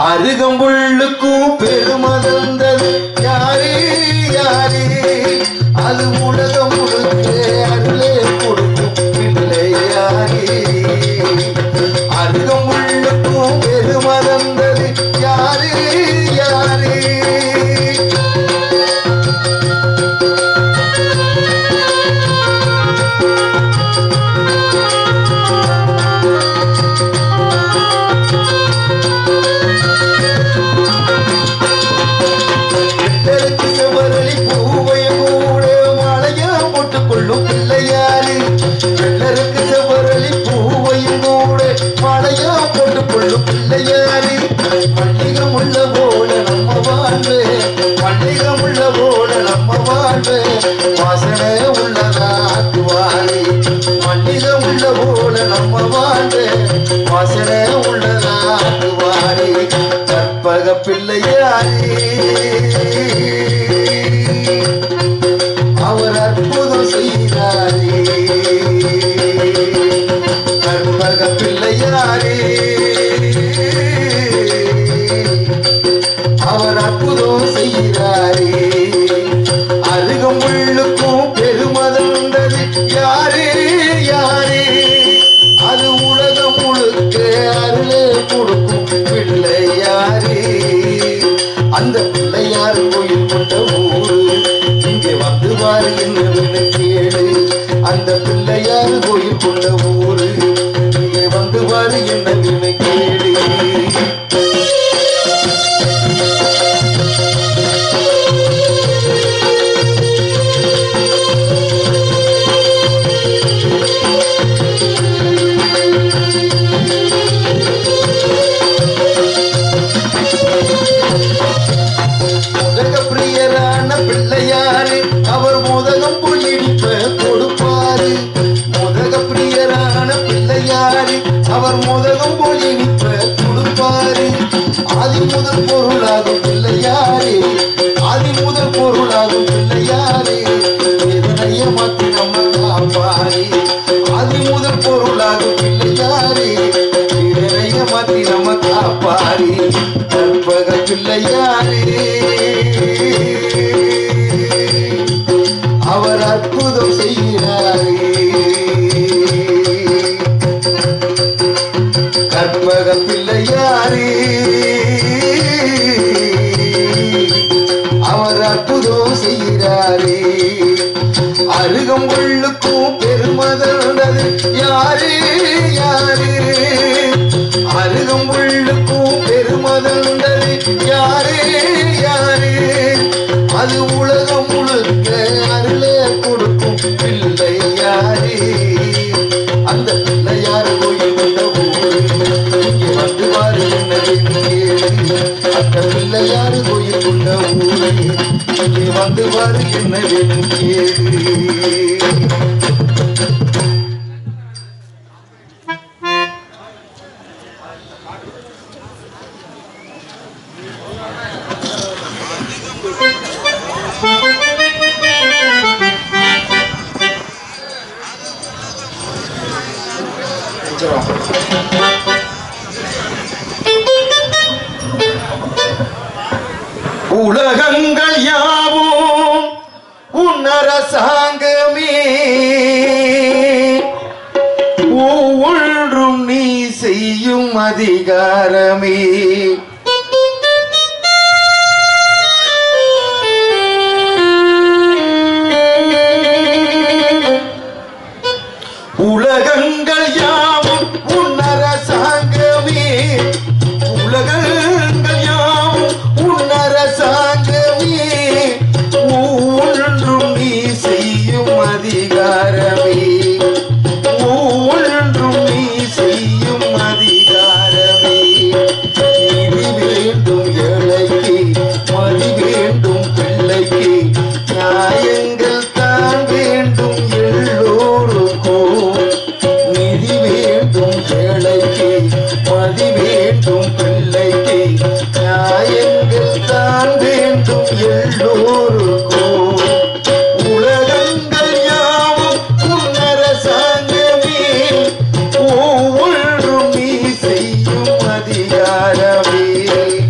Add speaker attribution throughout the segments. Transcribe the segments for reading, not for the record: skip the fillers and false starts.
Speaker 1: அருகம்புல்லுக்கும் பெருமதந்தது யாரு யாரு அது உலகம் முழுக்க அருளே கொடுக்கும் பிள்ளை யாரு அருகம்புல்லுக்கும் பெருமதந்தது யாரு யாரு பிள்ளையாரி பண்டிகம் உள்ள போல நம்ம வாழ்வு பண்டிகம் உள்ள போல நம்ம வாழ்வு வாசனை உள்ளதாக்குவாரி பண்டிகம் உள்ள போல நம்ம வாழ்வு வாசனை உள்ளதாக்குவாரி கற்பக பிள்ளையாரி அவர் அற்புதம் செய்கிறாரே கற்பக பிள்ளையாரே அவர் அற்புதம் செய்கிறாரே அருகம்புல்லுக்கும் பெருமதந்தது யாரு யாரு அது உலகம் முழுக்க அருளே கொடுக்கும் பிள்ளையாரே அந்த பிள்ளையார் கோயில் கொண்ட ஊரு இங்கே வந்து பாரு என்ன கேளு அந்த பிள்ளையார் கோயில் கொண்ட ஊரு இங்கே வந்து பாரு என்ன கேளு பிரியரான பிள்ளையாரு அவர் மோதகம் பொழிப்ப கொடுப்பாரு மோதக பிரியரான பிள்ளையாரு அவர் மோதகம் பொழிப்ப கொடுப்பாரு ஆதி முதல் பொருளாகும் பிள்ளையாரே ஆதி முதல் பொருளாகும் பிள்ளையாரே எதனைய மாத்தி நம்ம காப்பாரே ஆதி முதல் பொருளாகும் பிள்ளையாரே எதனைய மாத்தி நம்ம காப்பாரே கற்பக பிள்ளையாரே அவர் அற்புதம் செய்கிறாரே கற்பக பிள்ளையாரே அவர் அற்புதம் செய்கிறாரே அருகம்புல்லுக்கும் பெருமதந்தது யாரு யாரு அருகம்புல்லுக்கும் பெருமதந்தது யாரு யாரு அது உலகம் முழுக்க அருளே கொடுக்கும் பிள்ளையாரே அந்த பிள்ளையார் கோயில் கொண்ட ஊரு இங்கே வந்து பாரு என்ன கேளு அந்த பிள்ளையார் கோயில் கொண்ட ஊரு இங்கே வந்து பாரு என்ன கேளு உலகங்கள் யாவும் உன்னரசாங்கமே ஒவ்வொன்றும் நீ செய்யும் அதிகாரமே உலகங்கள் யாவும் உன்னரசாங்கமே உலகங்கள் யாவும் உன்னரசாங்கமே ஒவ்வொன்றும் நீ செய்யும் அதிகாரமே ஒவ்வொன்றும் நீ செய்யும் அதிகாரமே நீதி வேண்டும் ஏழைக்கு மதி வேண்டும் பிள்ளைக்கு நியாயங்கள் தான் வேண்டும் எல்லோருக்கும் நிதி வேண்டும் ஏழைக்கு மதி வேண்டும் பிள்ளைக்கு நியாயங்கள் தான் வேண்டும் எல்லோருக்கும் உலகங்கள் யாவும் உன்னரசாங்கமே ஒவ்வொன்றும் நீ செய்யும் அதிகாரமே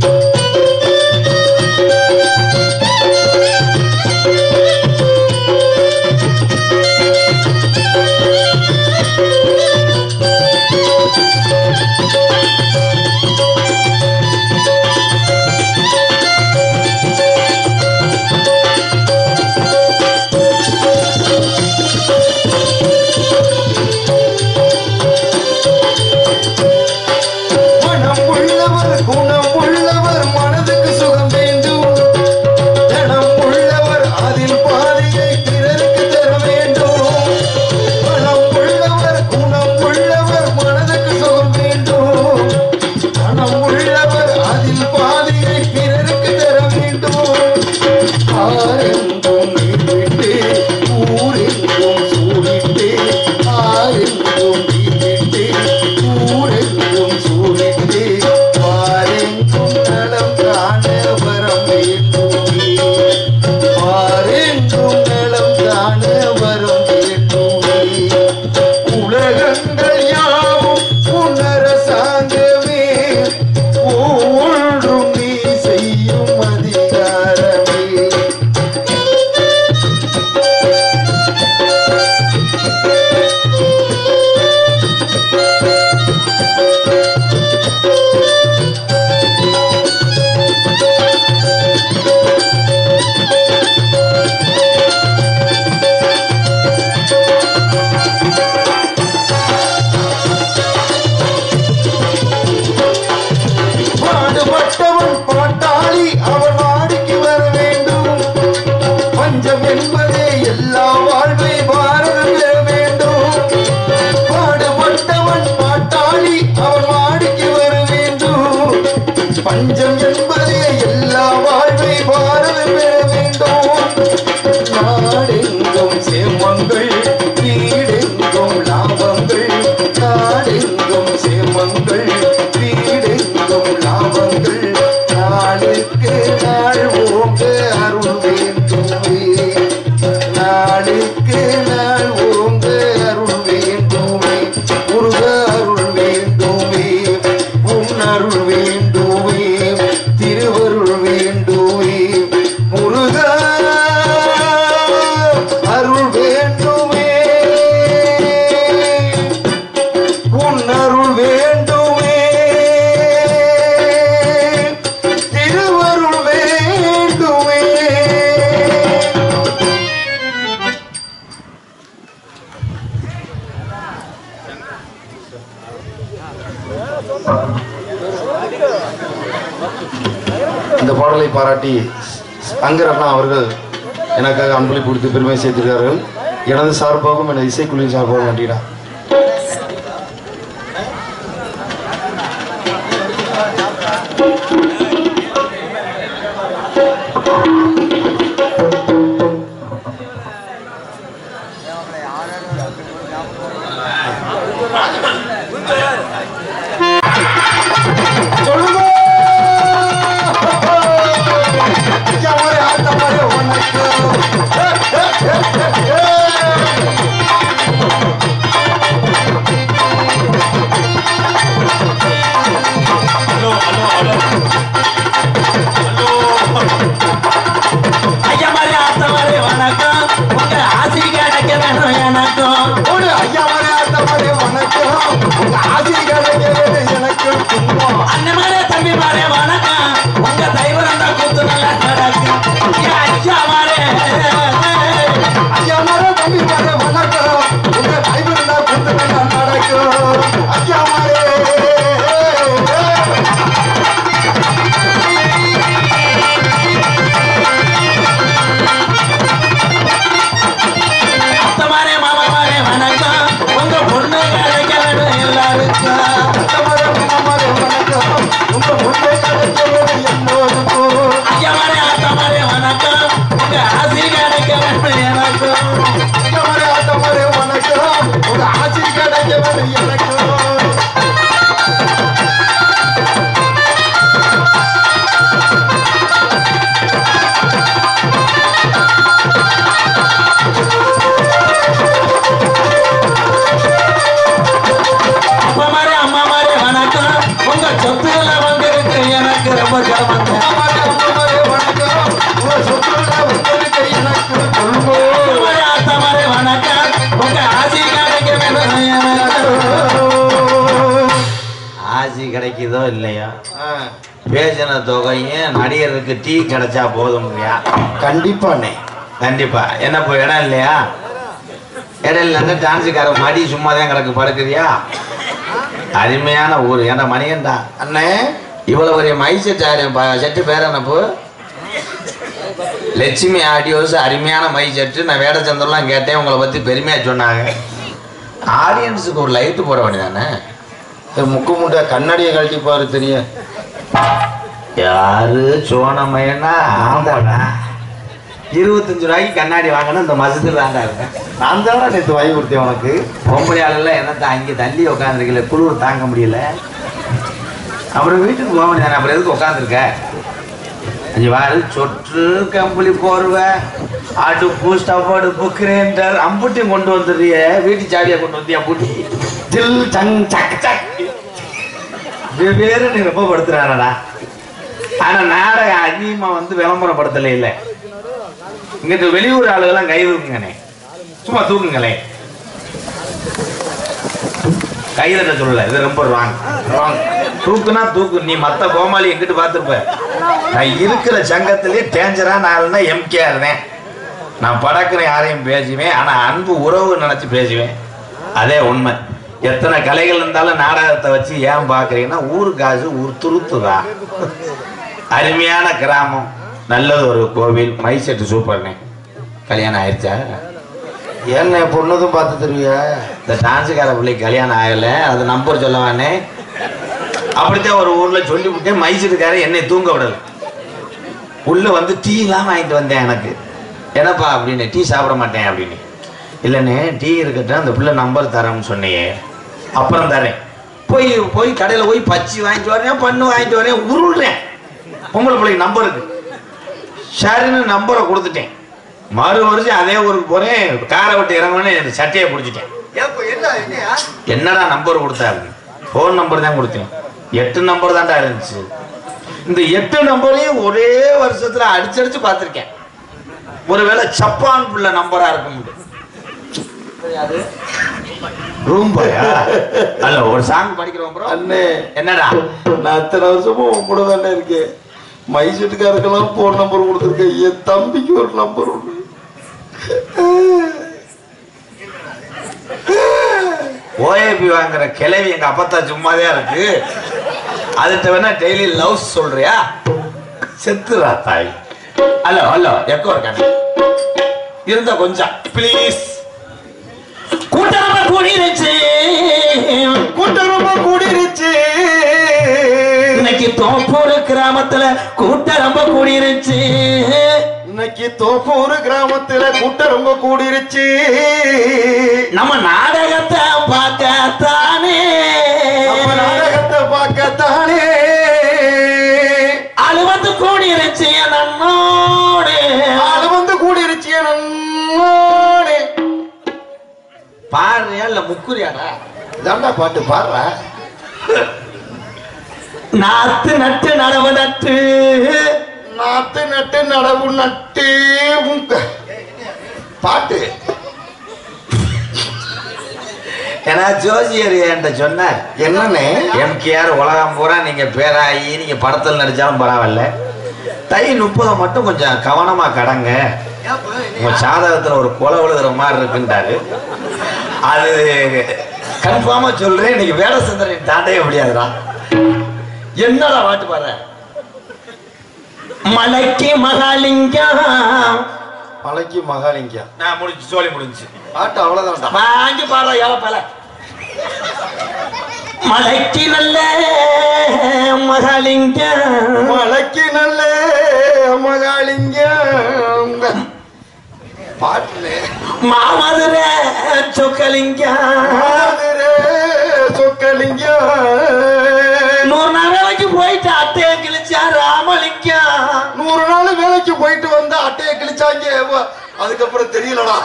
Speaker 1: இந்த பாடலை பாராட்டி அங்கரண்ணா அவர்கள் எனக்காக அன்பளிப்பு கொடுத்து பெருமை சேர்த்திருக்கிறார்கள். எனது சார்பாகவும் எனது இசைக்குழுவின் சார்பாகவும் நன்றிடா.
Speaker 2: கிடைக்குதோ இல்லையா பேசின தொகையும் நடிகருக்கு டீ கிடைச்சா போதும்யா.
Speaker 1: கண்டிப்பாண்ணே,
Speaker 2: கண்டிப்பா. என்ன இப்போ இடம் இல்லையா? இடம் இல்லைன்னா டான்ஸுக்கார மடி சும்மா தான் கிடக்கு படுக்குறியா? அருமையான ஊர். ஏன்னா மணியன்டா
Speaker 1: அண்ணே
Speaker 2: இவ்வளவு பெரிய மைசெட் செட்டு பேர் என்னப்போ லட்சுமி ஆடியோஸ் அருமையான மைசெட்டு. நான் வேடச்சந்திரலாம் கேட்டேன், உங்களை பற்றி பெருமையாக சொன்னாங்க. ஆடியன்ஸுக்கு ஒரு லைட்டு போட வேண்டியதானே?
Speaker 1: முக்கு முட்டை கண்ணாடியை கழட்டி பாரு தெரியும்.
Speaker 2: யாரு சோனமையனா? ஆமாடா, 25 ரூபாய்க்கு கண்ணாடி வாங்கணும். இந்த மசத்தில் தாண்டா இருக்கேன்.
Speaker 1: நான் தானே நேற்று வாங்கி கொடுத்தேன் உனக்கு.
Speaker 2: பொம்பளை ஆளுலாம் என்னத்தான் அங்கே தள்ளி உட்காந்துருக்கல, குளிர் தாங்க முடியல. அப்புறம் வீட்டுக்கு போக முடியாது. அப்புறம் எதுக்கு உட்காந்துருக்க? அஞ்சு வாரு சொற்று கம்பளி போர்வை அடுப்பு ஸ்டவ் அடுப்பு கிரைண்டர் அம்புட்டியும் கொண்டு வந்துடுறிய. வீட்டு சாவியை கொண்டு வந்தியா? பூட்டி தில் சங் சக் சக் வெவ்வேறு நீ ரொம்ப படுத்துறானடா. ஆனா நாடகம் அதிகமா வந்து விளம்பரப்படுத்தல இல்லை. இங்கிட்ட வெளியூர் ஆளுகள்லாம் கை தூக்குங்கண்ணே, சும்மா தூக்குங்களே. கைதட்ட சொல்லல, இது ரொம்ப ராங். தூக்குனா தூக்கு. நீ மத்த கோமாளி எங்கிட்டு பார்த்துருப்ப. நான் இருக்கிற சங்கத்திலே டேஞ்சரான ஆளுன்னா எம்கே இருந்தேன். நான் படக்குற யாரையும் பேசுவேன், ஆனா அன்பு உறவு நினைச்சு பேசுவேன். அதே உண்மை. எத்தனை கலைகள் இருந்தாலும் நாடகத்தை வச்சு ஏன் பாக்குறீங்கன்னா ஊரு காசு ஊர் துருத்துதா. அருமையான கிராமம், நல்லது ஒரு கோவில், மைசெட்டு சூப்பர்னே. கல்யாணம் ஆயிடுச்சா?
Speaker 1: ஏன்னு பொண்ணுதும் பார்த்து தருவியா?
Speaker 2: இந்த டான்ஸுக்கார பிள்ளைக்கு கல்யாணம் ஆகலை, அது நம்பர் சொல்லவானே. அப்படித்தான் ஒரு ஊர்ல சொல்லிவிட்டேன். மைசூருக்காரன் என்னை தூங்க விடல. உள்ள வந்து டீ எல்லாம் வாங்கிட்டு வந்தேன் எனக்கு. என்னப்பா அப்படின்னு. டீ சாப்பிட மாட்டேன் அப்படின்னு. இல்லைண்ணே டீ இருக்கட்டும், அந்த பிள்ளை நம்பர் தரேன்னு சொன்னையே. அப்புறம் தரேன். போய் போய் கடையில் போய் பச்சி வாங்கிட்டு வரேன், பண்ணு வாங்கிட்டு வரேன், உருள்றேன். பொம்பளை பிள்ளைக்கு நம்பர் இருக்கு. சரின்னு நம்பரை கொடுத்துட்டேன். மறு வருஷம் அதே ஊருக்கு போறேன். காரை விட்டு இறங்கணும்னு சட்டையை பிடிச்சிட்டேன். என்னடா நம்பர் கொடுத்தாரு? ஃபோன் நம்பர் தான் கொடுத்தேன். 8 நம்பர் தான்டா இருந்துச்சு. இந்த 8 நம்பரையும் ஒரே வருஷத்துல அடிச்சடிச்சு பார்த்துருக்கேன். ஒருவேளை ஜப்பான் பிள்ளை நம்பரா இருக்கும். ரூம் பாயா? அல்ல ஒரு சாங் படிக்கிறோம் ப்ரோ.
Speaker 1: அண்ணே
Speaker 2: என்னடா
Speaker 1: நான் அத்தனை வருஷமும் உன் கூட தானே இருக்கேன். மைசூட்டுக்காருக்கெல்லாம் போன் நம்பர் கொடுத்துருக்கேன். என் தம்பிக்கு ஒரு நம்பர் ஒன்று.
Speaker 2: ஓஏபி வாங்குற கிளவி எங்க அப்பத்தா சும்மாதான் இருக்கு. அதுட்ட வேணா டெய்லி லவ் சொல்றியா? செத்துறா தாய். ஹலோ ஹலோ எக்கோ இருக்காங்க இருந்தா கொஞ்சம் ப்ளீஸ். கூட்டமா கூடிருச்சு,
Speaker 1: கூட்டமா கூடிருச்சு.
Speaker 2: இன்னைக்கு தோப்பூர் கிராமத்துல கூட்டம் ரொம்ப கூடிருச்சு.
Speaker 1: இன்னைக்கு தோப்பூர் கிராமத்துல கூட்டம் ரொம்ப கூடிருச்சு.
Speaker 2: நம்ம நாடகத்தை பார்க்கத்தானே,
Speaker 1: நம்ம நாடகத்தை பார்க்கத்தானே
Speaker 2: ஆளு வந்து கூடிருச்சு நம்மோடு,
Speaker 1: ஆளு வந்து கூடிருச்சு நம்மோடு.
Speaker 2: பாடுறியா இல்ல முக்குறியாடா?
Speaker 1: இதாண்டா பாட்டு பாடுற.
Speaker 2: நாத்து நட்டு நடவு நட்டு,
Speaker 1: நாத்து நட்டு நடவு நட்டு பாட்டு.
Speaker 2: ஏன்னா ஜோசியர் என்கிட்ட சொன்னார்,
Speaker 1: என்னன்னு
Speaker 2: எம்கேஆர் உலகம் பூரா நீங்க பேராகி நீங்க படத்தில் நடிச்சாலும் பரவாயில்ல, தை 30 மட்டும் கொஞ்சம் கவனமா கடங்க, உங்க சாதகத்துல ஒரு கொலை விழுகிற மாதிரி இருக்குன்றாரு. அது கன்ஃபார்மா சொல்றேன், இன்னைக்கு வேலை சந்திரனை தாண்டவே முடியாதுடா. என்னடா பாட்டு பாடுற? மலைக்கு மகாலிங்கம்,
Speaker 1: மலைக்கு மகாலிங்கம்.
Speaker 2: நான் முடிஞ்சு சோழி முடிஞ்சு
Speaker 1: பாட்டு அவ்வளவுதான்.
Speaker 2: வாங்கி பாடுற ஏழை பல. மலைக்கு நல்ல மகாலிங்கம்,
Speaker 1: மலைக்கு நல்ல மகாலிங்கம் பாட்டுல
Speaker 2: மாமதுர சொக்கலிங்கம்,
Speaker 1: மதுரை சொக்கலிங்கம்.
Speaker 2: 100 நாள் வேலைக்கு போயிட்டு அட்டையை கிழிச்சா ராமலிங்கம்.
Speaker 1: 100 நாள் வேலைக்கு போயிட்டு வந்தா அட்டையை கிழிச்சாங்க. அதுக்கப்புறம் தெரியலடா.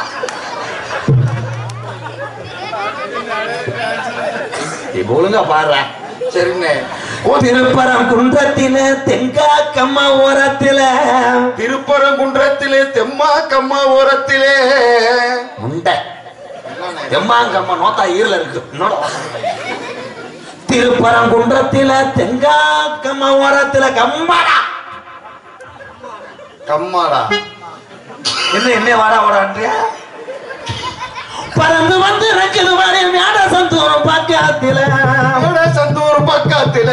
Speaker 2: இப்ப ஒழுங்கா பாடுற.
Speaker 1: சரிண்ணே.
Speaker 2: திருப்பரங்குன்றத்தில தென்காக்கம்மா ஓரத்தில,
Speaker 1: திருப்பரங்குன்றத்திலே தெம்மாக்கம்மா ஓரத்திலே
Speaker 2: உண்டை தெம்மாங்கம்மா நோத்தா ஈரல இருக்கு. திருப்பரங்குன்றத்தில தென்காக்கம்மா ஓரத்தில கம்மாடா.
Speaker 1: கம்மாடா
Speaker 2: என்ன வாடா வாடான்றியா? பறந்து வந்து ரக்குது வாடி மேட சந்தூரம் பக்கத்தில,
Speaker 1: சந்தூர் பக்கத்தில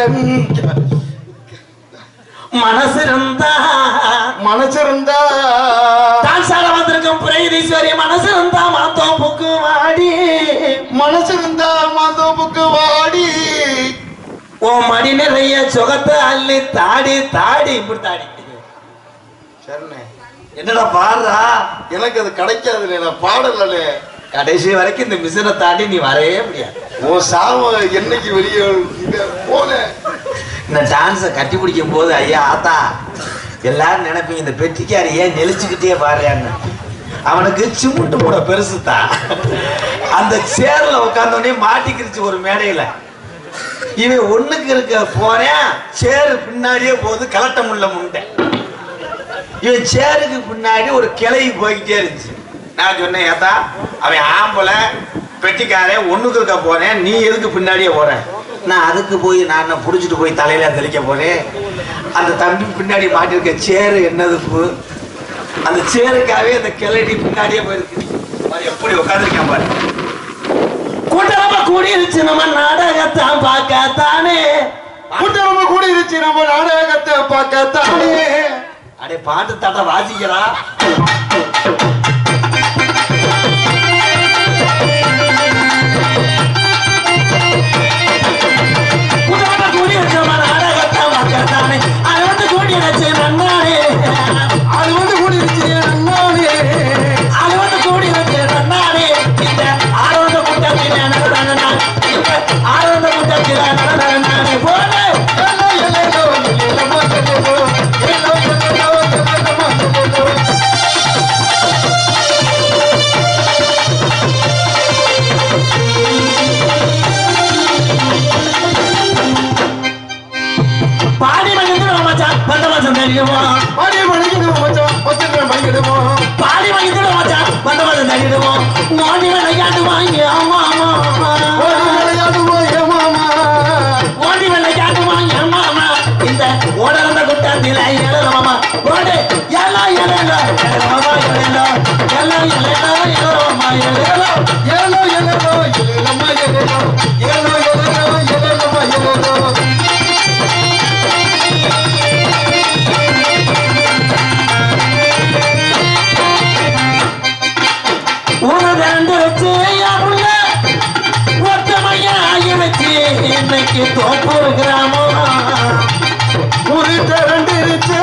Speaker 2: மனசு இருந்தா
Speaker 1: மனசு இருந்தா
Speaker 2: தான் சார வந்திருக்கும் பிரகதீஸ்வரி, மனசு இருந்தா மாத்தோப்புக்கு வாடி,
Speaker 1: மனசு இருந்தா மாதோப்புக்கு வாடி.
Speaker 2: ஓ மடி நிறைய சுகத்தை அள்ளி தாடி தாடி இப்படி தாடி.
Speaker 1: சரிண்ணே.
Speaker 2: என்னடா பாடுறா?
Speaker 1: எனக்கு அது கிடைக்காதுண்ணே, நான் பாடலே.
Speaker 2: கடைசி வரைக்கும் இந்த மிஷினை தாண்டி நீ வரவே முடியாது.
Speaker 1: ஓ சாவ என்னைக்கு வெளியே போல.
Speaker 2: இந்த டான்ஸை கட்டி பிடிக்கும் போது ஐயா ஆத்தா எல்லாரும் நினைப்பீங்க இந்த பெட்டிக்காரி ஏன் நெளிச்சுக்கிட்டே பாருயான்னு. அவனுக்கு சிமுண்டு கூட பெருசுதான். அந்த சேர்ல உட்காந்தோடனே மாட்டிக்கிருச்சு ஒரு மேடையில. இவன் ஒண்ணுக்கு இருக்க போறேன், சேரு பின்னாடியே போகுது, கலட்ட முள்ள முண்டை. இவன் சேருக்கு பின்னாடி ஒரு கிளை போய்கிட்டே இருந்துச்சு. நான் சொன்னேன், ஏத்தா அவன் ஆம்பளை பெட்டிக்காரன், ஒண்ணுக்கு இருக்க போறேன், நீ எதுக்கு பின்னாடியே போறேன்? நான் அதுக்கு போய் நான் புடிச்சிட்டு போய் தலையில தெளிக்க போறேன். அந்த தம்பி பின்னாடி மாட்டிருக்க சேரு என்னது, அந்த சேருக்காவே அந்த கிளடி பின்னாடியே போயிருக்கு. எப்படி உட்காந்துருக்கான் பாரு. கூட்டமா கூடிருச்சு நம்ம நாடகத்தான் பார்க்கத்தானே,
Speaker 1: கூட்டமா கூடிருச்சு நம்ம நாடகத்தை பார்க்கத்தானே.
Speaker 2: அடே பாட்டு தாட்டா வாசிக்கிறா.
Speaker 1: பாடி மணிக்கிடுவோம் மச்சான், பச்சை மணிக்கிடுவோம்.
Speaker 2: பாடி வாங்கிடுவோம் மச்சான், வந்த வந்து தள்ளிடுவோம். ஓடி விளையாடுவாங்க ஆமா ஆமா,
Speaker 1: விளையாடுவோம் ஏமாமா,
Speaker 2: ஓடி விளையாடுவாங்க ஆமா. இந்த ஓடந்த குட்டத்தில எழுதமாமா ஓடு எல்லாம் எழுதோ எழுதமாமா எழுதோ எல்லாம் எழுதோ எழுதமாமா எழுதோ
Speaker 1: ஏலோ எழுதோ எழுதமா எழுதோ
Speaker 2: இன்னைக்கு தோப்பூர் கிராமம் ஒரு திரண்டிருச்சு.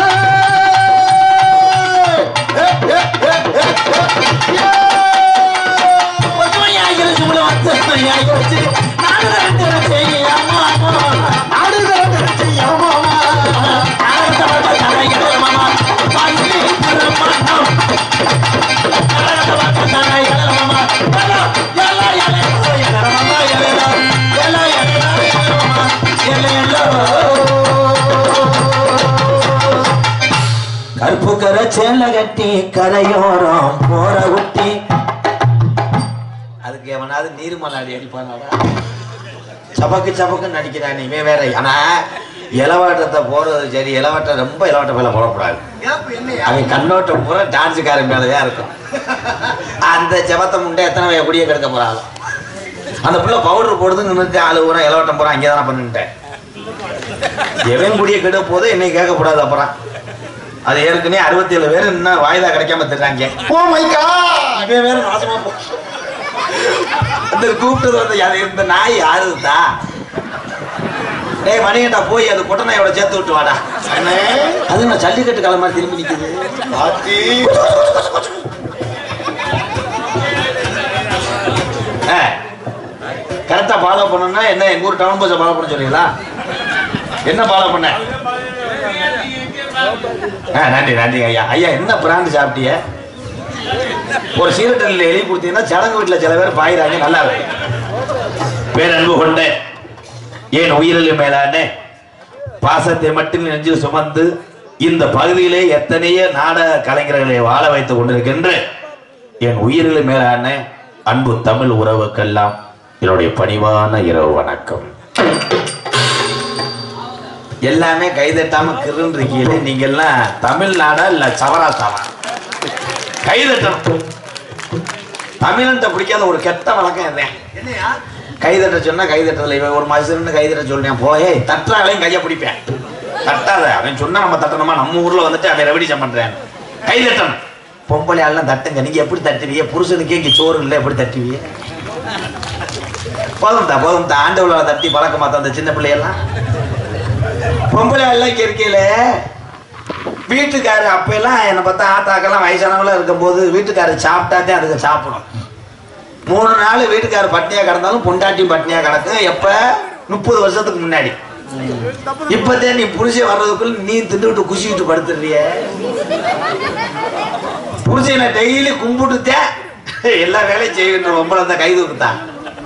Speaker 2: கருப்பு கரை சேலை கட்டி கரையோரம் போற குட்டி. அதுக்கு எவனாவது நீர்மலாடி அடிப்பானாடா? சபக்கு சபக்குன்னு நடிக்கிறான் நீ வேற. ஆனா இளவாட்டத்தை போறது சரி, இளவாட்டம் ரொம்ப இளவாட்ட மேல போடக்கூடாது. அவன் கண்ணோட்டம் பூரா டான்ஸுக்காரன் மேலதான் இருக்கும். அந்த செபத்தை முண்டை எத்தனை குடியே கிடக்க போறாங்க. அந்த பிள்ளை பவுடர் போடுறது நின்றுட்டு ஆளு பூரா இளவாட்டம் போறான். அங்கே தானே பண்ணிட்டேன். எவன் குடிய கெட போது என்னை கேட்கக்கூடாது. அப்புறம் அது ஏற்கனவே 67 பேர் இன்னும் வாய்தா கிடைக்காம திட்டாங்க. இவன் வேற நாசமா போ. அந்த கூப்பிட்டது வந்து இந்த நாய் யாருதா? டேய் மணிகண்டா போய் அது கொட்டை நாயோட சேர்த்து விட்டு வாடா. அது நான் ஜல்லிக்கட்டு காலம் மாதிரி திரும்பி நிக்குது. கரெக்டா ஃபாலோ பண்ணணும்னா என்ன எங்க ஊர் டவுன் பஸ் ஃபாலோ பண்ண சொல்றீங்களா? என்ன ஃபாலோ பண்ண? நன்றி நன்றி ஐயா. ஐயா என்ன பிராண்டு சாப்பிட்டிய? ஒரு சீரட்டல்ல எழுதி கொடுத்தீங்கன்னா சடங்கு வீட்டுல சில பேர் பாயிறாங்க. நல்லா இருக்கு. பேரன்பு கொண்ட ஏன் உயிரில் மேலான பாசத்தை மட்டும் நெஞ்சில் சுமந்து இந்த பகுதியிலே எத்தனையோ நாடக கலைஞர்களை வாழ வைத்துக் கொண்டிருக்கின்ற என் உயிரில் மேலான அன்பு தமிழ் உறவுக்கெல்லாம் என்னுடைய பணிவான இரவு வணக்கம். எல்லாமே கைதட்டாம கிருன்னு இருக்கீங்களே, நீங்க எல்லாம் தமிழ்நாடா இல்ல சவராஸ்தாவா? கைதட்டணும். தமிழ்கிட்ட பிடிக்காத ஒரு கெட்ட வழக்கம் என்ன? கைதட்ட சொன்னா கைதட்டல. இவன் ஒரு மனுஷன் கைதட்ட சொல்றேன் போய் தட்டாலையும் கையை பிடிப்பேன். தட்டாத அவன் சொன்னா நம்ம தட்டணுமா? நம்ம ஊர்ல வந்துட்டு அவன் ரெவடிச்சம் பண்றேன். கைதட்டணும். பொம்பளை ஆள்லாம் தட்டுங்க. நீங்க எப்படி தட்டுவீங்க? புருஷனுக்கே இங்க சோறு இல்லை, எப்படி தட்டுவீங்க? போதும் தா ஆண்டவள தட்டி பழக்கமா தான் அந்த சின்ன பிள்ளையெல்லாம். பொம்பளை எல்லாம் இங்க இருக்கையில வீட்டுக்காரு அப்ப எல்லாம் என்னை பார்த்தா ஆத்தாக்கெல்லாம் வயசானவங்களா இருக்கும் போது வீட்டுக்காரு சாப்பிட்டாதே அதுக்கு சாப்பிடும். 3 நாள் வீட்டுக்காரு பட்னியா கிடந்தாலும் பொண்டாட்டியும் பட்னியா கிடக்கும். எப்ப? 30 வருஷத்துக்கு முன்னாடி. இப்பதே நீ புருஷன் வர்றதுக்குள்ள நீ தின்னுட்டு குசிக்கிட்டு படுத்துறிய. புருஷனை டெய்லி கும்பிட்டுத்தே எல்லா வேலையும் செய்கின்ற பொம்பளை தான் கை தூக்குத்தான்.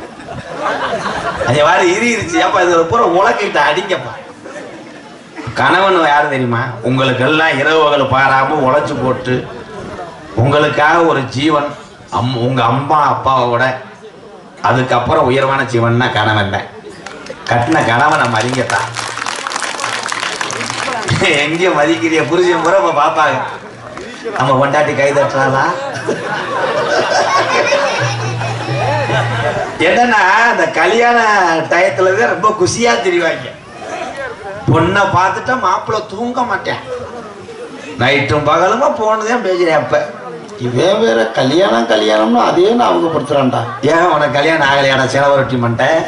Speaker 2: அது வாரி இருச்சு. அப்ப இது பூரா உலகிட்ட அடிங்கப்பா. கணவன் யாரு தெரியுமா? உங்களுக்கு எல்லாம் இரவுகள் பாராம உழைச்சு போட்டு உங்களுக்காக ஒரு ஜீவன் உங்க அம்மா அப்பாவோட அதுக்கப்புறம் உயர்வான ஜீவன்னா கணவன் தான். கட்டின கணவனை மதிங்கத்தான். எங்க மதிக்கிறிய புருஷன் பூரா பாப்பாங்க. நம்ம கொண்டாட்டி கை தட்டுறாளா? என்னன்னா அந்த கல்யாண டயத்துலதான் ரொம்ப குஷியா தெரிவாங்க. பொண்ணை பார்த்துட்டா மாப்பிள்ள தூங்க மாட்டேன். நைட்டும் பகலுமா போனதான் பேசுறேன். அப்ப
Speaker 1: இவன் வேற கல்யாணம்னு அதே ஞாபகப்படுத்துறான்டா.
Speaker 2: ஏன் உனக்கு கல்யாணம் ஆகலையாடா? செலவரட்டி பண்ணிட்டேன்.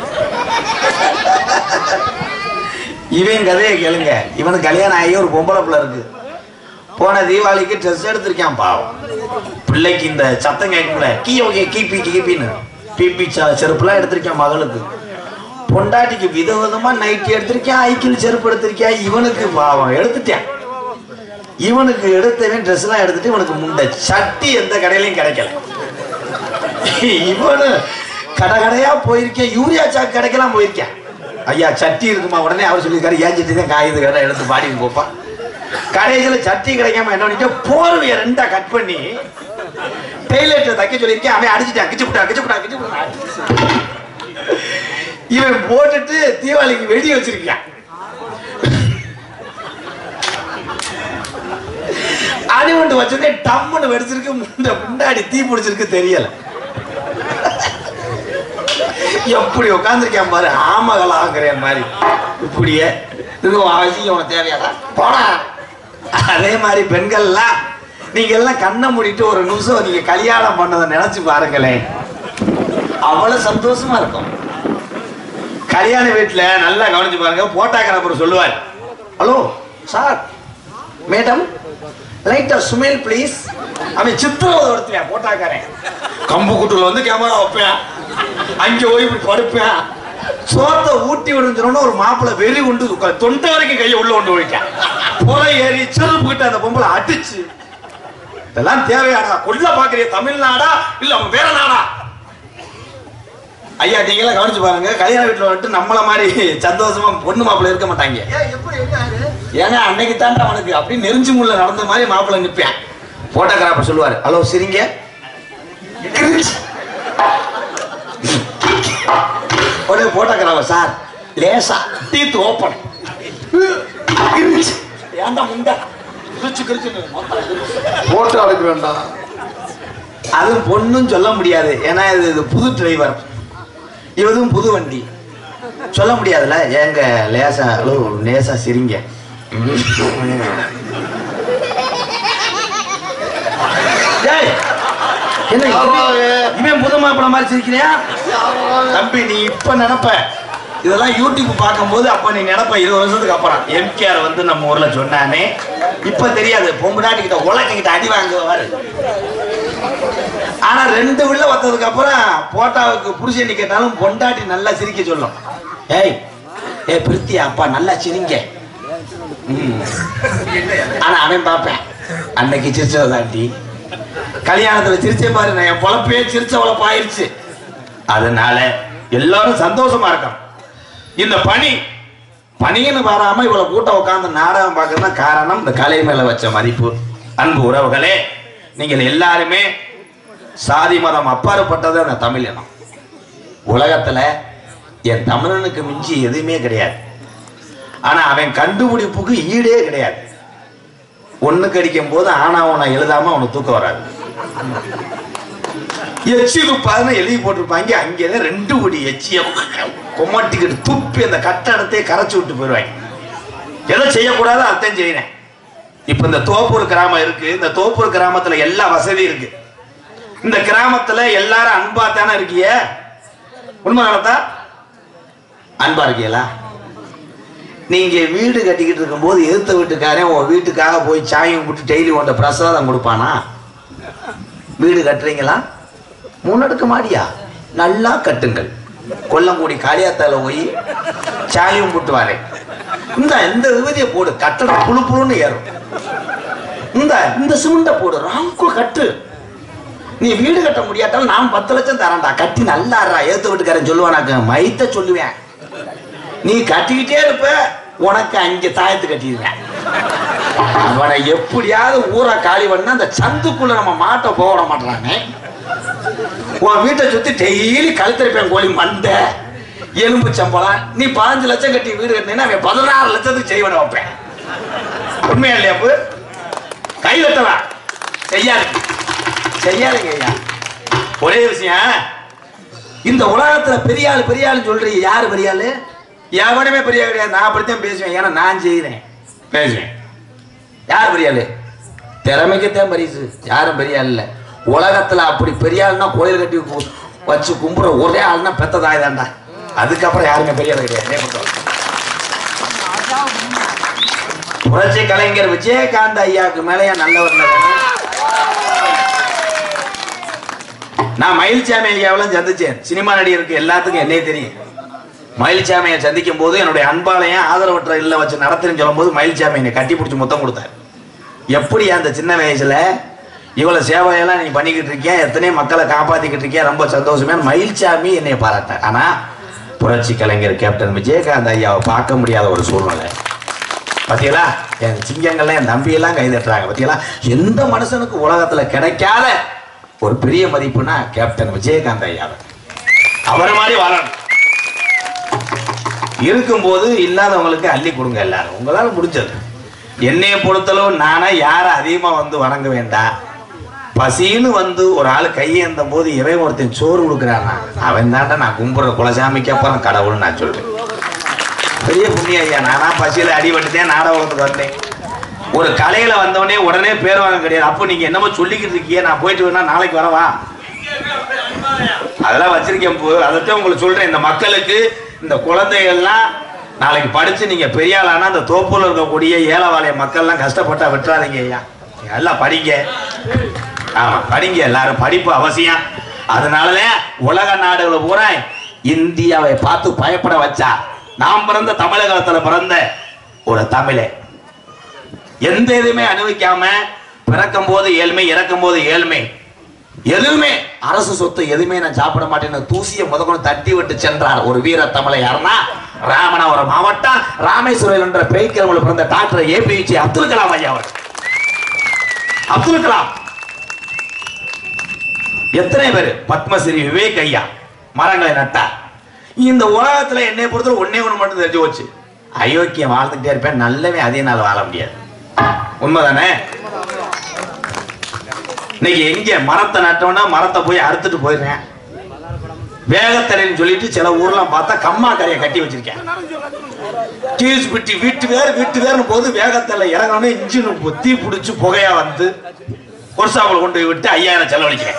Speaker 2: இவன் கதையை கேளுங்க. இவனுக்கு கல்யாணம் ஆகி ஒரு பொம்பளை பிள்ளை இருக்கு. போன தீபாவளிக்கு ட்ரெஸ் எடுத்திருக்கான் பாவம். பிள்ளைக்கு இந்த சத்தம் கேட்கல கீப்பின்னு பிபி செருப்புலாம் எடுத்திருக்கான் மகளுக்கு. பொண்டாட்டிக்கு விதவிதமா நைட்டி எடுத்திருக்கேன், ஐக்கிள் செருப்பு எடுத்திருக்கேன். இவனுக்கு பாவம் எடுத்துட்டேன். இவனுக்கு எடுத்தவன் ட்ரெஸ் எல்லாம் எடுத்துட்டு இவனுக்கு முண்டை சட்டி எந்த கடையிலையும் கிடைக்கல. இவனு கடையா போயிருக்கேன். யூரியா சாக்கு கடைக்கெல்லாம் போயிருக்கேன். ஐயா சட்டி இருக்குமா? உடனே அவர் சொல்லியிருக்காரு ஏன் சட்டி தான் காயுது கடை எடுத்து பாடின்னு போப்பா. கடைசியில் சட்டி கிடைக்காம என்ன பண்ணிட்டு போர்வைய 2ஆ கட் பண்ணி டெய்லெட் தைக்க சொல்லியிருக்கேன். அவன் அடிச்சுட்டான். கிச்சுப்புட்டா. இவன் போட்டுட்டு தீபாவளிக்கு வெடி வச்சிருக்கான். அடிவண்டு வச்சதே டம்முன்னு வெடிச்சிருக்கு. முன்னாடி தீ பிடிச்சிருக்கு தெரியல. எப்படி உட்காந்துருக்கேன் பாரு. ஆமகலாங்கிறேன் மாதிரி இப்படியே இதுவும் அவசியம் உனக்கு தேவையாடா போடா. அதே மாதிரி பெண்கள்லாம் நீங்க எல்லாம் கண்ணை மூடிட்டு ஒரு நிமிஷம் நீங்க கல்யாணம் பண்ணதை நினைச்சு பாருங்களேன். அவ்வளவு சந்தோஷமா இருக்கும். கல்யாண வீட்டுல நல்லா கவனிச்சு பாருங்க. போட்டாக்காரப்பர் சொல்லுவார், ஹலோ சார் மேடம் லைட்டா சுமேல் ப்ளீஸ். அவன் சித்திரவதை எடுத்துவேன் போட்டாக்காரன். கம்பு குட்டுல வந்து கேமரா வைப்பேன், அங்க போய் இப்படி படுப்பேன். சோத்தை ஊட்டி விடுஞ்சோன்னு ஒரு மாப்பிள்ளை வெறி உண்டு தொண்டை வரைக்கும் கையை உள்ள கொண்டு போயிட்டான். புறை ஏறி செருப்பு கிட்ட அந்த பொம்பளை அடிச்சு. இதெல்லாம் தேவையாடா? கொல்ல பாக்குறிய தமிழ்நாடா இல்ல வேற நாடா? ஐயா நீங்களாம் கவனிச்சு பாருங்க. கல்யாண வீட்டுல வந்துட்டு நம்மள மாதிரி சந்தோஷமா பொண்ணு மாப்பிள்ளை இருக்க மாட்டாங்க. ஏன்னா அன்னைக்கு தாண்டா அவனுக்கு அப்படி நெருஞ்சி முள்ள நடந்த மாதிரி மாப்பிள்ளை நிற்பேன். போட்டோகிராஃபர் சொல்லுவாரு, ஹலோ சிரிங்க. உடனே போட்டோகிராஃபர், சார் லேசா டீத் ஓப்பன். ஏன்டா முண்டா
Speaker 1: போட்டோ எடுக்க வேண்டாம்.
Speaker 2: அது பொண்ணும் சொல்ல முடியாது. ஏன்னா இது புது டிரைவர், இதுவும் புது வண்டி, சொல்ல முடியாதுல்ல. ஏங்க லேசா லேசா சிரிங்க. என்ன இவன் புது மாப்பிள்ள மாதிரி சிரிக்கிறியா? தம்பி நீ இப்ப நினைப்ப, இதெல்லாம் யூடியூப் பார்க்கும்போது அப்ப நீ நினைப்ப 20 வருஷத்துக்கு அப்புறம் எம்கேஆர் வந்து நம்ம ஊர்ல சொன்னானே. இப்ப தெரியாது, பொம்புடாட்டி கிட்ட உலகிட்ட அடி வாங்குவாரு. ஆனா 2 உள்ள வந்ததுக்கு அப்புறம் போட்டாவுக்கு புருஷன் கேட்டாலும் பொண்டாட்டி நல்லா சிரிக்க சொல்லும். ஏய் ஏ பிரித்தியா அப்பா நல்லா சிரிங்க. ஆனா அவன் பார்ப்பேன், அன்னைக்கு சிரிச்சதாண்டி கல்யாணத்துல சிரிச்சே பாரு, நான் என் பொழப்பே சிரிச்ச பொழப்பாயிருச்சு. அதனால எல்லாரும் சந்தோஷமா இருக்கணும். இந்த பணின்னு வராம இவ்வளவு கூட்டம் உட்கார்ந்து நாடகம் பார்க்கறதுனா காரணம் இந்த கலை மேல வச்ச மதிப்பு. அன்பு உறவுகளே, நீங்கள் எல்லாருமே சாதி மதம் அப்பாற்பட்டது அந்த தமிழ் இனம். உலகத்துல என் தமிழனுக்கு மிஞ்சி எதுவுமே கிடையாது. ஆனா அவன் கண்டுபிடிப்புக்கு ஈடே கிடையாது. ஒண்ணுக்கு அடிக்கும் போது ஆனா அவனை எழுதாம அவனுக்கு தூக்கம் வராது. எச்சி துப்பாதுன்னு எழுதி போட்டிருப்பாங்க. அங்கேதான் 2 கோடி எச்சிய கொமாட்டிக்கிட்டு துப்பி அந்த கட்டடத்தையே கரைச்சி விட்டு போயிடுவாங்க. எதை செய்யக்கூடாது அதையும் செய்யறேன். இப்ப இந்த தோப்பூர் கிராமம் இருக்கு. இந்த தோப்பூர் கிராமத்துல எல்லா வசதியும் இருக்கு. இந்த கிராமத்துல எல்லாரும் அன்பா தானே இருக்கிய? உண்மை நடத்தா அன்பா இருக்கீங்களா? நீங்க வீடு கட்டிக்கிட்டு இருக்கும் போது எதிர்த்த வீட்டுக்காரன் உன் வீட்டுக்காக போய் சாயம் போட்டு டெய்லி உன்ட பிரசாதம் கொடுப்பானா? வீடு கட்டுறீங்களா? 3 அடுக்கு மாடியா? நல்லா கட்டுங்கள். கொல்லங்குடி காளியாத்தால போய் சாயம் போட்டு வரேன். இந்த விபதியை போடு, கட்டடம் புழு புழுன்னு ஏறும். இந்த சிமெண்ட போடு, ராம்கோ கட்டு. நீ வீடு கட்ட முடியாட்டாலும் நான் 10 லட்சம் தரேன்டா, கட்டி நல்லா ஏத்த வீட்டுக்காரன் சொல்லுவானாக்க மைத்த சொல்லுவேன். நீ கட்டிக்கிட்டே இருப்ப, உனக்கு அங்க தாயத்து கட்டிடுவேன். அவனை எப்படியாவது ஊரை காலி பண்ண அந்த சந்துக்குள்ள நம்ம மாட்ட போட மாட்டானே. உன் வீட்டை சுத்தி டெய்லி கழுத்தரிப்பேன் கோழி மண்ட எலும்பு சம்பளம். நீ 15 லட்சம் கட்டி வீடு கட்டினா அவன் 16 லட்சத்துக்கு செய்வன வைப்பேன். உண்மையா இல்லையா? கை கட்டவா செய்யாதீங்க ஐயா. ஒரே விஷயம், இந்த உலகத்துல பெரிய ஆளு சொல்றீங்க. யாரு பெரிய ஆளு? எவனுமே பெரிய கிடையாது. நான் அப்படித்தான் பேசுவேன். ஏன்னா நான் செய்யறேன், பேசுவேன். யார் பெரிய ஆளு? திறமைக்குத்தான் பரிசு. யாரும் பெரிய ஆள் இல்ல உலகத்துல. அப்படி பெரிய ஆளுனா கோயில் கட்டி வச்சு கும்புற ஒரே ஆளுனா பெத்த தாய் தாண்டா. அதுக்கப்புறம் யாருமே பெரிய ஆள் கிடையாது. புரட்சி கலைஞர் விஜயகாந்த் ஐயாவுக்கு மேலேயா நல்லவர்? நான் மயில்சாமி ஐயாவெல்லாம் சந்திச்சேன். சினிமா நடிகருக்கு எல்லாத்துக்கும் என்னையே தெரியும். மயில்சாமியை சந்திக்கும் போது என்னுடைய அன்பாளையம் ஆதரவற்ற இல்ல வச்சு நடத்துன்னு சொல்லும் போது மயில்சாமி என்னை கட்டி பிடிச்சி முத்தம் கொடுத்தாரு. எப்படி அந்த சின்ன வயசுல இவ்வளவு சேவையெல்லாம் நீ பண்ணிக்கிட்டு இருக்கேன், எத்தனையோ மக்களை காப்பாத்திக்கிட்டு இருக்கேன், ரொம்ப சந்தோஷமே மயில்சாமி என்னை பாராட்டார். ஆனா புரட்சி கலைஞர் கேப்டன் விஜயகாந்த் ஐயாவை பார்க்க முடியாத ஒரு சூழ்நிலை. பாத்தீங்களா? என் சிங்கங்கள்லாம் என் தம்பியெல்லாம் கைதட்டுறாங்க. பாத்தீங்களா? எந்த மனுஷனுக்கு உலகத்துல கிடைக்காத ஒரு பெரிய மதிப்புனா கேப்டன் விஜயகாந்த் ஐயாவை. அவரை மாதிரி வாழணும். இருக்கும்போது இல்லாதவங்களுக்கு அள்ளி கொடுங்க. எல்லாரும் உங்களால முடிஞ்சது. என்னைய பொறுத்தளவு நானா யாரை அதிகமா வந்து வணங்க வேண்டாம். பசின்னு வந்து ஒரு ஆள் கையேந்தும் போது எவன் ஒருத்தன் சோறு கொடுக்குறானா அவன் தாண்டா நான் கும்புற குலசாமிக்கு அப்புறம் கடவுள்னு நான் சொல்றேன். பெரிய புண்ணிய ஐயா. நானா பசியில அடிபட்டுட்டேன், நாடகத்துக்கு வந்தேன். ஒரு கலையில வந்தவனே உடனே பேர் வாங்க கிடையாது. அப்போ நீங்க என்னமோ சொல்லிக்கிட்டு இருக்கீங்க, நான் போயிட்டு வேணா நாளைக்கு வரவா? அதெல்லாம் வச்சிருக்கேன். அதைத்தான் உங்களுக்கு சொல்றேன். இந்த மக்களுக்கு இந்த குழந்தைகள்லாம் நாளைக்கு படிச்சு நீங்க பெரிய ஆளானா அந்த தோப்புல இருக்கக்கூடிய ஏழைவாளைய மக்கள்லாம் கஷ்டப்பட்டா விட்டுறாதீங்க ஐயா. எல்லாம் படிங்க. ஆமா படிங்க, எல்லாரும் படிப்பு அவசியம். அதனாலதான் உலக நாடுகளை பூரா இந்தியாவை பார்த்து பயப்பட வச்சா. நாம் பிறந்த தமிழகத்துல பிறந்த ஒரு தமிழை எந்த எதுவுமே அனுபவிக்காம பிறக்கும் போது ஏழ்மை, இறக்கும் போது ஏழ்மை, எதுவுமே அரசு சொத்து எதுவுமே நான் சாப்பிட மாட்டேன்னு தூசியை முதற்கொண்டு தட்டி விட்டு சென்றார் ஒரு வீர தமிழை. யாருன்னா ராமநாதபுரம் மாவட்டம் ராமேஸ்வரம் என்ற பேய்க்கிழமையில் பிறந்த டாக்டர் APJ அப்துல் கலாம் ஐயா அவர். அப்துல் கலாம் எத்தனை பேர் பத்மஸ்ரீ விவேக் ஐயா மரங்களை நட்டார். இந்த உலகத்துல என்னை பொறுத்தவரை ஒன்னே ஒண்ணு மட்டும் தெரிஞ்சு போச்சு, அயோக்கியம் வாழ்ந்துட்டே இருப்பேன், நல்லவே அதே நாள் வாழ முடியாது. உண்மைதானே? இன்னைக்கு எங்க மரத்தை நட்டோம்னா மரத்தை போய் அறுத்துட்டு போயிடுறேன். வேகத்தடைன்னு சொல்லிட்டு சில ஊர்லாம் பார்த்தா கம்மா கரையை கட்டி வச்சிருக்கேன். டீஸ் பிட்டி வீட்டு வேறுனு போது வேகத்தலை இறங்கணும், இன்ஜின் தீ பிடிச்சு புகையா வந்து ஒர்க்ஷாப்பில் கொண்டு போய் விட்டு 5000 செலவழிக்கிறேன்.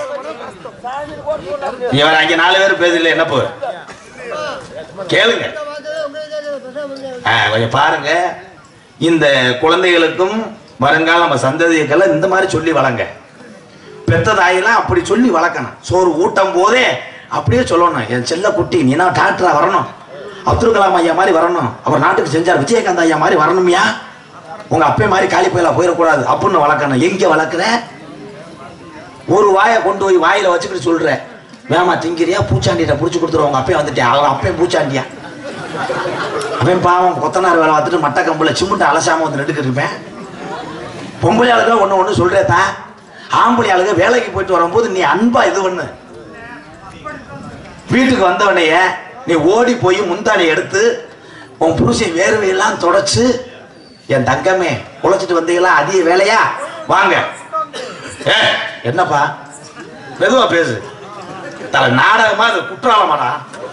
Speaker 2: இவர் அங்க 4 பேர் பேசல, என்ன போ கேளுங்க கொஞ்சம் பாருங்க. இந்த குழந்தைகளுக்கும் வருங்கால நம்ம சந்ததிகளுக்கெல்லாம் இந்த மாதிரி சொல்லி வளங்க. பெத்த தாயெல்லாம் அப்படி சொல்லி வளர்க்கணும். சோறு ஊட்டும் போதே அப்படியே சொல்லணும், என் செல்ல குட்டி நீ நான் டாக்டரா வரணும், அப்துல் கலாம் ஐயா மாதிரி வரணும், அவர் நாட்டுக்கு செஞ்சார் விஜயகாந்த் ஐயா மாதிரி வரணும்யா, உங்க அப்பே மாதிரி காலி போயில போயிடக்கூடாது அப்படின்னு வளர்க்கணும். எங்க வளர்க்குற? ஒரு வாயை கொண்டு போய் வாயில வச்சுக்கிட்டு சொல்ற வேமா திங்கிறியா, பூச்சாண்டிட்ட புடிச்சு கொடுத்துருவோம், உங்க அப்பே வந்துட்டேன், அவர் அப்பே பூச்சாண்டியா, அவன் பாவம் கொத்தனார் வேலை பார்த்துட்டு மட்ட கம்புல சிமுட்டை அலசாம வந்து நெடுக்கிட்டு இருப்பேன். பொம்பளை ஆளுக ஒண்ணு சொல்றேதா, ஆம்பளை ஆளுக வேலைக்கு போயிட்டு வரும்போது நீ அன்பா இது பண்ணு. வீட்டுக்கு வந்தவனைய நீ ஓடி போய் முந்தானை எடுத்து உன் புருஷன் வேர்வையெல்லாம் தொடச்சு, என் தங்கமே உழைச்சிட்டு வந்தீங்களா, அதிக வேலையா வாங்க, என்னப்பா மெதுவா பேசு, தலை நாடகமா அது குற்றாலமாடா.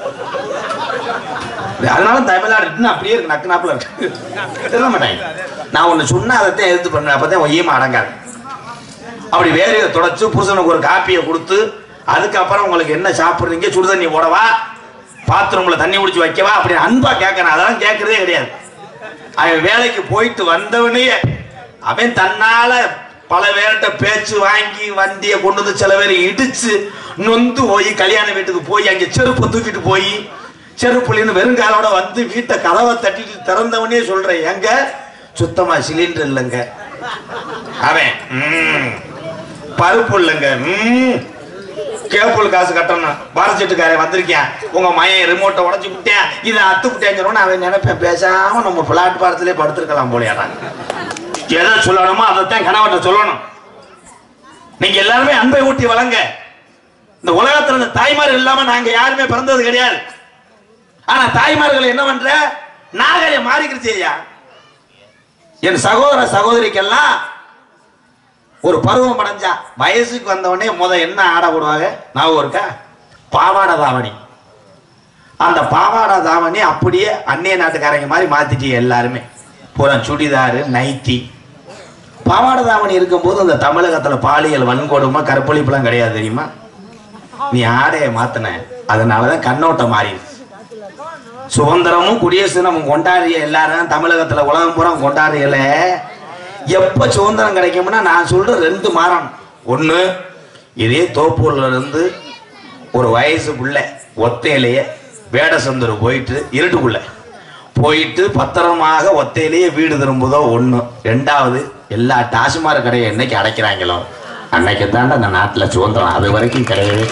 Speaker 2: அதனால தமிழ்நாடு அப்படியே இருக்கு, நக்கு நாப்புல இருக்கு, தெரிய மாட்டாங்க. நான் ஒண்ணு சொன்னா அதைத்தான் எடுத்து பண்ணேன், அப்பதான் ஈமா அடங்காது. அப்படி வேலையை தொடச்சு புருஷனுக்கு ஒரு காப்பியை கொடுத்து, அதுக்கப்புறம் உங்களுக்கு என்ன சாப்பிடுறீங்க, சுடுதண்ணி போடவா, பாத்ரூம்ல தண்ணி குடிச்சு வைக்கவா, அப்படி அன்பா கேட்கணும். அதெல்லாம் கேட்கறதே கிடையாது. அவன் வேலைக்கு போயிட்டு வந்தவனே அவன் தன்னால பல பேர்கிட்ட பேச்சு வாங்கி வண்டியை கொண்டு வந்து சில பேர் இடிச்சு நொந்து போய் கல்யாண வீட்டுக்கு போய் அங்க செருப்பு தூக்கிட்டு போய் செருப்புலின்னு வெறுங்காலோட வந்து வீட்டை கதவை தட்டிட்டு திறந்தவனே சொல்றேன், எங்க சுத்தமா சிலிண்டர் இல்லைங்க, அவன் பருப்பு இல்லைங்க, கேபிள் காசு கட்டணும், பாரசெட்டுக்காரன் வந்திருக்கேன், உங்க மையன் ரிமோட்டை உடச்சு விட்டேன், இதை அத்து விட்டேன்னு அவன் நினைப்பேன், பேசாம நம்ம பிளாட்பாரத்திலே படுத்திருக்கலாம் போலியாடான். எதை சொல்லணுமோ அதைத்தான் கணவன்கிட்ட சொல்லணும். நீங்க எல்லாருமே அன்பை ஊட்டி வளங்க. இந்த உலகத்துல இந்த தாய்மார்கள் இல்லாம நாங்க யாருமே பிறந்தது கிடையாது. ஆனா தாய்மார்கள் என்ன பண்ற, நாகரிகம் மாறிக்கிடுச்சு ஐயா. என் சகோதர சகோதரிக்கெல்லாம் ஒரு பருவம் அடைஞ்சா வயசுக்கு வந்தவனே என்ன ஆட போடுவாங்க ஞாபகம் இருக்கா, பாவாடை தாவணி. அந்த பாவாடை தாவணி அப்படியே அந்நிய நாட்டுக்காரங்க மாதிரி மாத்திட்டீங்க எல்லாருமே, பூரா சுடிதாரு நைட்டி. பாவாடை தாவணி இருக்கும்போது அந்த தமிழகத்துல பாலியல் வன்கொடுமை கற்பழிப்புலாம் கிடையாது தெரியுமா. நீ ஆடையை மாத்தின, அதனாலதான் கண்ணோட்டம் மாறிடுச்சு. சுதந்திரமும் குடியரசு நம்ம கொண்டாடிய எல்லாரும் தமிழகத்துல உலகம் பூரா கொண்டாடியல. எப்ப சுதந்திரம் கிடைக்கும்னா நான் சொல்ற 2 மாறம். ஒண்ணு, இதே தோப்பூர்ல இருந்து ஒரு வயசு புள்ள ஒத்தையிலேயே வேடசந்தூர் போயிட்டு இருட்டுக்குள்ள போயிட்டு பத்திரமாக ஒத்தையிலேயே வீடு திரும்புதோ ஒண்ணு. 2வது, எல்லா டாஸ்மாக் கடையை என்னைக்கு அடைக்கிறாங்களோ அன்னைக்கு தாண்ட அந்த நாட்டுல சுதந்திரம், அது வரைக்கும் கிடையவே.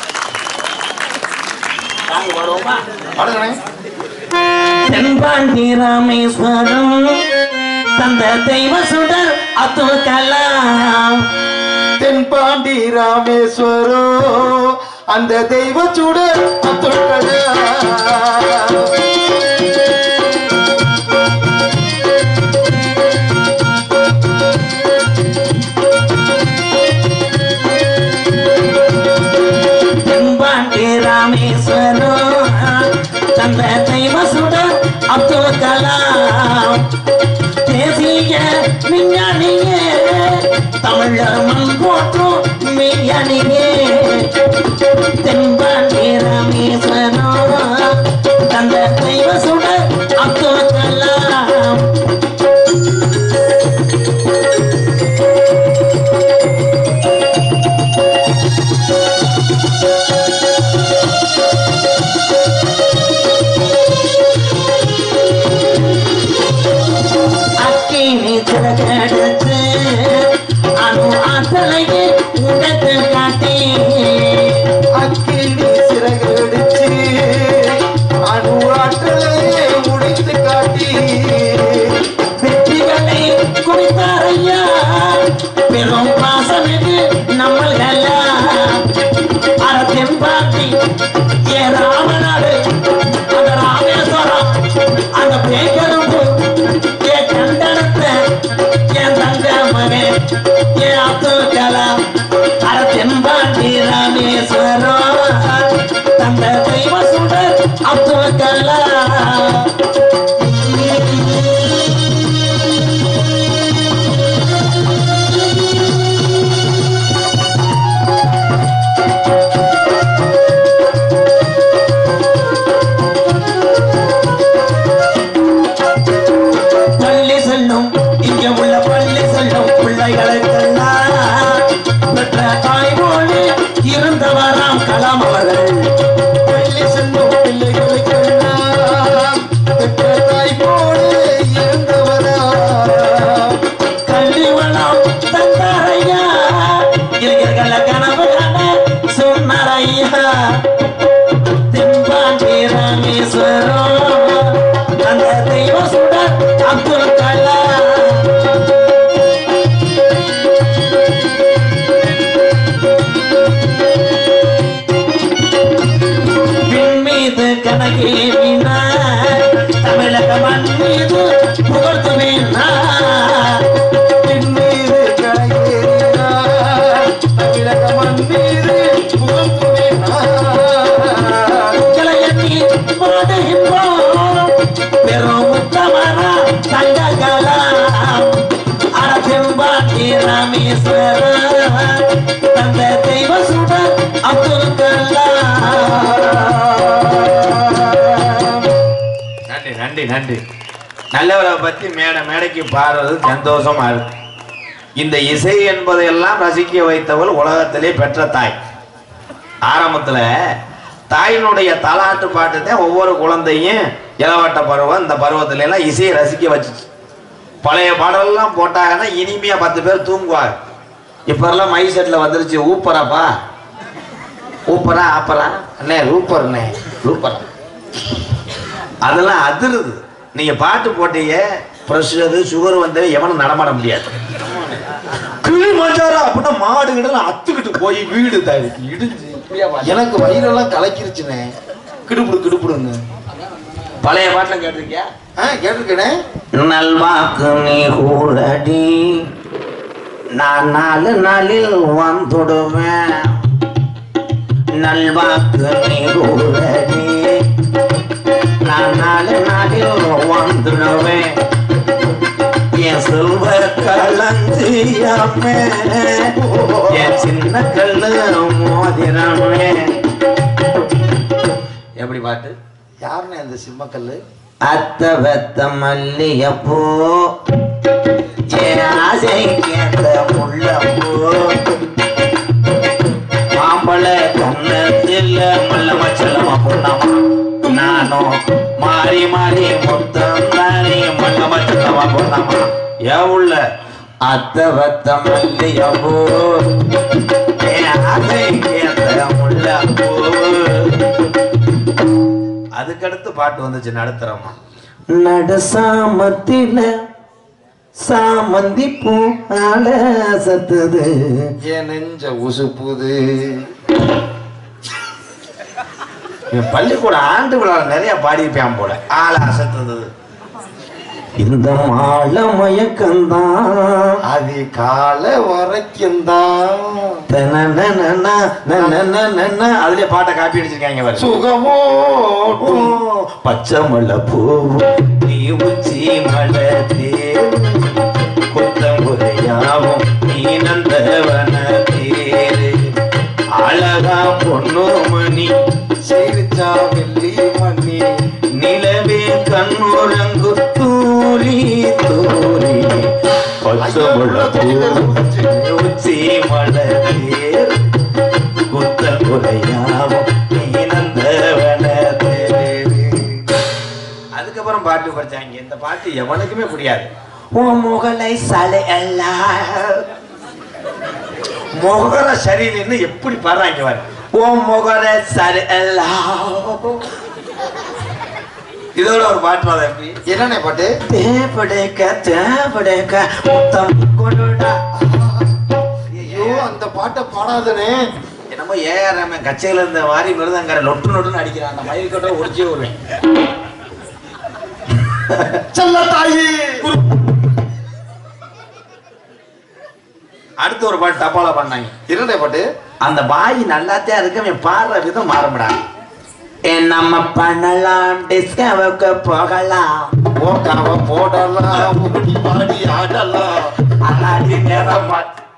Speaker 2: தென்பாண்டி ராமேஸ்வரம் தந்த தெய்வ சுடர் அப்துல் கலாம்.
Speaker 1: தென்பாண்டி ராமேஸ்வரம் அந்த தெய்வ சுடர் அப்துல் கலாம்.
Speaker 2: தென்பாண்டி ராமேஸ்வரம் தந்த தெய்வ சுடர் அப்துல் கலாம். தேசிய விஞ்ஞானியே தமிழ மண் போற்றும் மெய்யணியே. தென்பாண்டி ராமேஸ்வரம் தந்த
Speaker 3: சிறகடிச்சு அணு ஆற்றலையே உடைத்து காட்டி
Speaker 1: அக்கினி சிறகடிச்சு அணு ஆற்றலையே உடைத்து காட்டி
Speaker 3: வெற்றிகளை குடித்தாரையா பெரும் பாசமிகு நம்மள்களா அறத்தின் பாட்டி ஏ ராமநாடு அந்த ராமேஸ்வரம் அந்த பேக்கரும்பு ஏ கண்டனத்த என் தங்க மகன் ஏ அப்துல் கலாம் அறத்தின் பாட்டி ராமேஸ்வரம் தந்த தெய்வ சுடர் அப்துல் கலாம் பெற்ற தாய் போல இருந்தவராம் கலாம் அவர்கள்
Speaker 1: பள்ளி செல்லும் பிள்ளைகளுக்கெல்லாம் பெற்ற தாய் போல இருந்தவரா
Speaker 3: கல்வி வளம் தந்தாரையா இளைஞர்கள கனவு காண சொன்னாரையா தென்பாண்டி ராமேஸ்வரம் அந்த தெய்வ சுடர் அப்துல் கலாம் கனகேவினா தமிழக மண் மீது புகழ்த்துவேனா
Speaker 1: மீது கனகேறினா தமிழக மண் மீது புகழ்த்துவேனா
Speaker 3: உங்களை எண்ணி பாடுகின்றோம் பெரும் உத்தமரா தங்ககலாம் அரசெம்பாட்டி ராமேஸ்வரம் தந்த தெய்வ சுடர் அப்துல் கலாம்
Speaker 2: நன்றி நன்றி. நல்லவரை பத்தி மேடைக்கு பாடுறது சந்தோஷமா இருக்கு. இந்த இசை என்பதையெல்லாம் ரசிக்க வைத்தவள் உலகத்திலே பெற்ற தாய். ஆரம்பத்துல தாயினுடைய தாலாட்டு பாட்டு தான் ஒவ்வொரு குழந்தையும் இளவட்ட பருவம் இந்த பருவத்துல எல்லாம் இசையை ரசிக்க வச்சுச்சு. பழைய பாடலாம் போட்டாங்கன்னா இனிமையா 10 பேர் தூங்குவாங்க. இப்ப எல்லாம் மை செட்ல வந்துருச்சு. ஊப்பராப்பா ஊப்பரா ஆப்பரா அண்ணே ரூப்பர்ண்ணே ரூப்பரா அதெல்லாம் அதிருது. நீங்க பாட்டு போட்டீங்க பிரஷர் சுகர் வந்து எவனும் நடமாட முடியாது. கிளி மஞ்சாரா அப்படின்னா மாடு கிட்ட அத்துக்கிட்டு போய் வீடு இடிஞ்சு
Speaker 1: எனக்கு வயிறெல்லாம் கலக்கிருச்சுனே கிடுப்புடுன்னு.
Speaker 2: பழைய பாட்டுல கேட்டிருக்கியா?
Speaker 1: கேட்டிருக்கேனே.
Speaker 2: நல்வாக்கு நீ கூடடி நான் 4 நாளில் வந்துடுவேன். நல்வாக்கு நீ கூடடி நான் 4 நாளில் வந்துடுவேன். என் செல்வ களஞ்சியமே என் சின்ன கல்லு மோதிரமே. எப்படி பாட்டு?
Speaker 1: யாருன்னு அந்த சிம்மக்கல்லு?
Speaker 2: அத்த வெத்த மல்லியப்பூ என் ஆசை கேட்ட முள்ளப்பூ மாம்பழ கண்ணத்தில் மல்ல மச்சலமா பொண்ணாமா நானும் மாறி மாறி மொத்தம் தானே மல்ல மச்சலமா பொண்ணாமா ஏன் உள்ள அத்த வெத்த மல்லியப்பூ என் ஆசை கேட்ட முள்ளப்பூ. அதுக்கடுத்து பாட்டு வந்துச்சு நடுத்தரமா. நடு சாமத்தில சாமந்தி பூ ஆல சத்துது
Speaker 1: என் நெஞ்ச உசுப்புது.
Speaker 2: பள்ளிக்கூட ஆண்டு விழா நிறைய பாடியிருப்பான் போல. ஆள அசத்துது இந்த மால மயக்கந்தான்
Speaker 1: அது கால வரைக்கும் தான்.
Speaker 2: அதுலயே பாட்டை காப்பி அடிச்சிருக்காங்க.
Speaker 1: சுகமோ
Speaker 2: பச்சை மலை பூ நீ உச்சி மலை தேர் குத்தங்குறையாவும் நீ நந்தவன தேரு அழகா பொண்ணு மணி
Speaker 1: சேரிச்சா வெள்ளி மணி
Speaker 2: நிலவே கண்ணுரங்கு தூரி தூரி பச்சை மலை பூ உச்சி மலை தேர் குத்தங்குறையாவும் நீ நந்தவன தேரு. அதுக்கப்புறம் பாட்டு படிச்சாங்க. இந்த பாட்டு எவனுக்குமே புரியாது. உன் முகலை சலை எல்லாம் முகர சரியில்லைன்னு எப்படி பாடுறாங்க பாரு. உன் முகர சரி எல்லாம் இதோட ஒரு பாட்டு எப்படி
Speaker 1: என்னண்ணே பாட்டு?
Speaker 2: தேவடைக்க தேவடைக்க முத்தம் கொடுடா.
Speaker 1: ஐயோ அந்த பாட்டை பாடாதனே.
Speaker 2: என்னமோ ஏஆர்எம் கச்சையில இருந்த வாரி மிருதங்கரை லொட்டு நொட்டுன்னு அடிக்கிறான். அந்த மயில் கட்ட ஒடிச்சே வருவேன்.
Speaker 1: செல்ல தாயி.
Speaker 2: அடுத்து ஒரு பாட்டு டப்பால பண்ணாங்க.
Speaker 1: என்னண்ணே பாட்டு?
Speaker 2: அந்த வாய் நல்லாத்தே இருக்கு, அவன் பாடுற விதம் மாறும்டா. நம்ம பண்ணலாம் டிஸ்கவுக்கு போகலாம்,
Speaker 1: போட்டாவ போடலாம், ஓடி பாடி ஆடலாம்,
Speaker 2: அல்லாடி நேரம்